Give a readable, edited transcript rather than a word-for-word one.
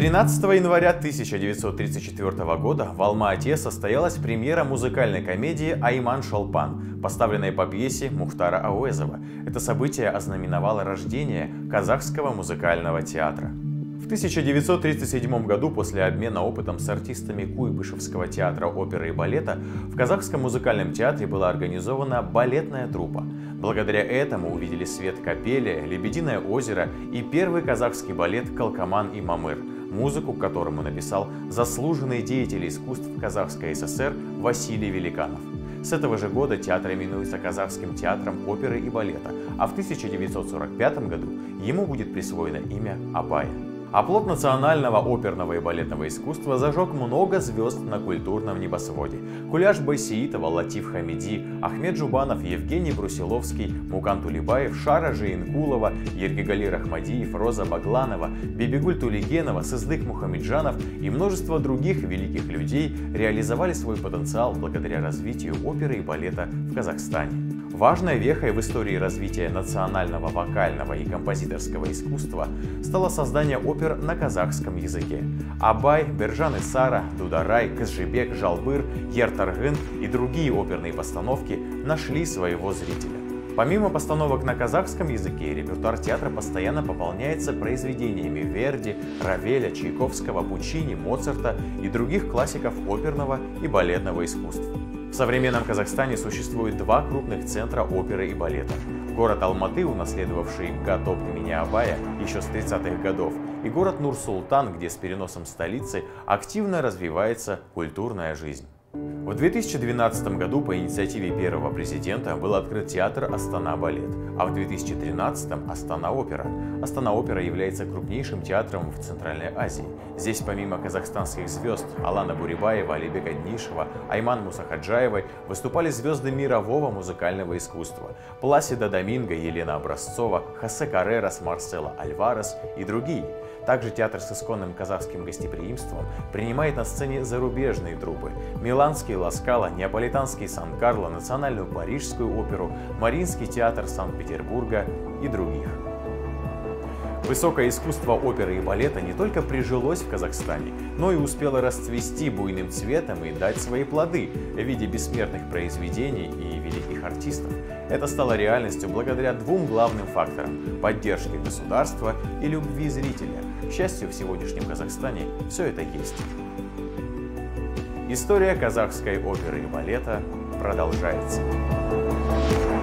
13 января 1934 года в Алма-Ате состоялась премьера музыкальной комедии «Айман-Шолпан», поставленной по пьесе Мухтара Ауэзова. Это событие ознаменовало рождение казахского музыкального театра. В 1937 году, после обмена опытом с артистами Куйбышевского театра оперы и балета, в Казахском музыкальном театре была организована балетная труппа. Благодаря этому увидели свет «Капелия», «Лебединое озеро» и первый казахский балет «Калкаман и Мамыр», музыку к которому написал заслуженный деятель искусств Казахской ССР Василий Великанов. С этого же года театр именуется Казахским театром оперы и балета, а в 1945 году ему будет присвоено имя Абая. Оплот национального оперного и балетного искусства зажег много звезд на культурном небосводе. Куляш Байсеитова, Латиф Хамиди, Ахмед Жубанов, Евгений Брусиловский, Мукан Тулебаев, Шара Жиенкулова, Ергигали Рахмадиев, Роза Багланова, Бибигуль Тулигенова, Сыздык Мухамеджанов и множество других великих людей реализовали свой потенциал благодаря развитию оперы и балета в Казахстане. Важной вехой в истории развития национального вокального и композиторского искусства стало создание опер на казахском языке. Абай, Бержан Исара, Дударай, Казжибек, Жалбыр, Ертаргын и другие оперные постановки нашли своего зрителя. Помимо постановок на казахском языке, репертуар театра постоянно пополняется произведениями Верди, Равеля, Чайковского, Пучини, Моцарта и других классиков оперного и балетного искусств. В современном Казахстане существует два крупных центра оперы и балета. Город Алматы, унаследовавший ГАТОП имени Абая еще с 30-х годов, и город Нур-Султан, где с переносом столицы активно развивается культурная жизнь. В 2012 году по инициативе первого президента был открыт театр Астана-Балет, а в 2013 – Астана-Опера. Астана-Опера является крупнейшим театром в Центральной Азии. Здесь помимо казахстанских звезд Алана Бурибаева, Алибека Днишева, Айман Мусахаджаевой выступали звезды мирового музыкального искусства – Пласида Доминго, Елена Образцова, Хосе Каррерас, Марсело Альварес и другие. Также театр с исконным казахским гостеприимством принимает на сцене зарубежные труппы – миланский Ла Скала, неаполитанский Сан-Карло, национальную парижскую оперу, Мариинский театр Санкт-Петербурга и других. Высокое искусство оперы и балета не только прижилось в Казахстане, но и успело расцвести буйным цветом и дать свои плоды в виде бессмертных произведений и великих артистов. Это стало реальностью благодаря двум главным факторам – поддержке государства и любви зрителя. К счастью, в сегодняшнем Казахстане все это есть. История казахской оперы и балета продолжается.